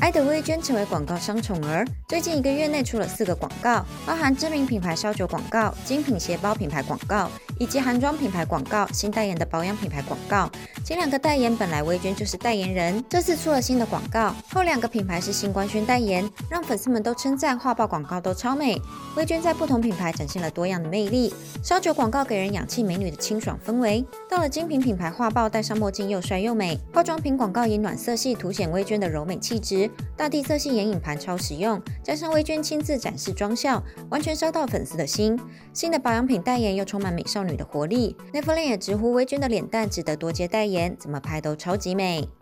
爱的薇娟成为广告商宠儿，最近1个月内出了4个广告，包含知名品牌烧酒广告、精品鞋包品牌广告，以及韩妆品牌广告、新代言的保养品牌广告。前2个代言本来薇娟就是代言人，这次出了新的广告，后2个品牌是新官宣代言，让粉丝们都称赞画报广告都超美。薇娟在不同品牌展现了多样的魅力，烧酒广告给人氧气美女的清爽氛围，到了精品品牌画报戴上墨镜又帅又美，化妆品广告以暖色系凸显薇娟的柔美气质，大地色系眼影盘超实用，加上薇娟亲自展示妆效，完全烧到粉丝的心。新的保养品代言又充满美少女的活力，Netflix也直呼薇娟的脸蛋值得多接代言，怎么拍都超级美。